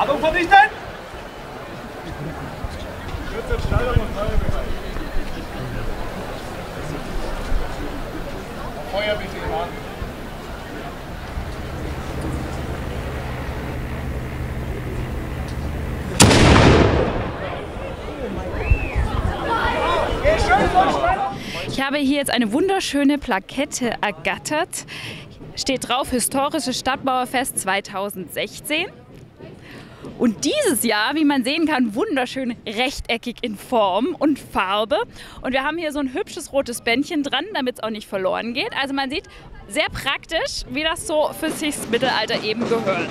Ladung verdichten! Feuerbefehl warten. Ich habe hier jetzt eine wunderschöne Plakette ergattert. Steht drauf Historisches Stadtmauerfest 2016. Und dieses Jahr, wie man sehen kann, wunderschön rechteckig in Form und Farbe. Und wir haben hier so ein hübsches rotes Bändchen dran, damit es auch nicht verloren geht. Also man sieht sehr praktisch, wie das so für sich das Mittelalter eben gehört.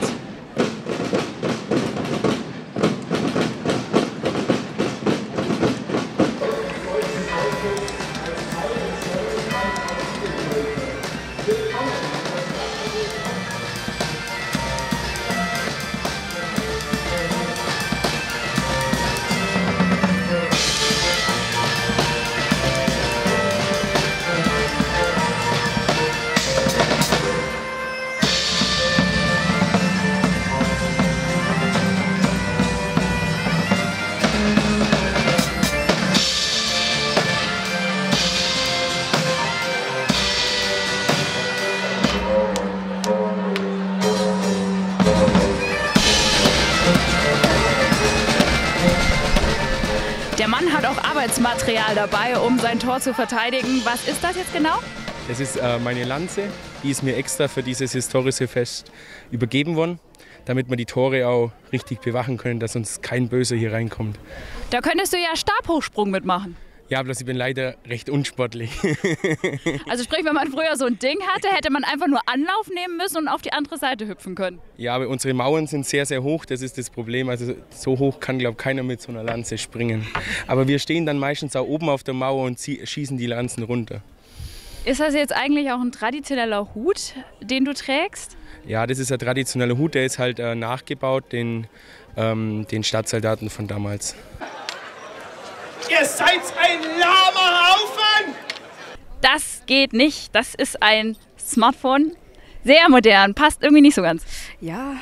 Der Mann hat auch Arbeitsmaterial dabei, um sein Tor zu verteidigen. Was ist das jetzt genau? Das ist meine Lanze, die ist mir extra für dieses historische Fest übergeben worden, damit wir die Tore auch richtig bewachen können, dass uns kein Böser hier reinkommt. Da könntest du ja Stabhochsprung mitmachen. Ja, bloß ich bin leider recht unsportlich. Also sprich, wenn man früher so ein Ding hatte, hätte man einfach nur Anlauf nehmen müssen und auf die andere Seite hüpfen können. Ja, aber unsere Mauern sind sehr, sehr hoch, das ist das Problem. Also so hoch kann, glaube ich, keiner mit so einer Lanze springen. Aber wir stehen dann meistens auch oben auf der Mauer und schießen die Lanzen runter. Ist das jetzt eigentlich auch ein traditioneller Hut, den du trägst? Ja, das ist ein traditioneller Hut, der ist halt nachgebaut, den Stadtsoldaten von damals. Ihr seid ein lahmer Haufen! Das geht nicht. Das ist ein Smartphone. Sehr modern. Passt irgendwie nicht so ganz. Ja,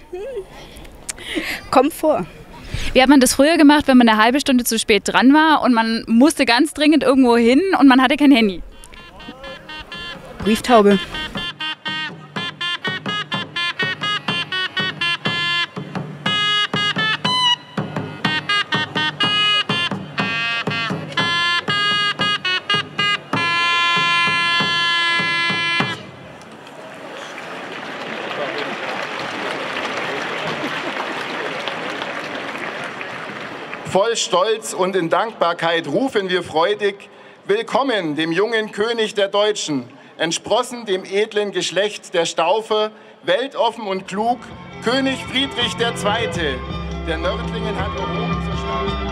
kommt vor. Wie hat man das früher gemacht, wenn man eine halbe Stunde zu spät dran war und man musste ganz dringend irgendwo hin und man hatte kein Handy? Brieftaube. Voll Stolz und in Dankbarkeit rufen wir freudig: Willkommen dem jungen König der Deutschen, entsprossen dem edlen Geschlecht der Staufer, weltoffen und klug, König Friedrich II. Der Nördlingen hat erhoben zur Stadt.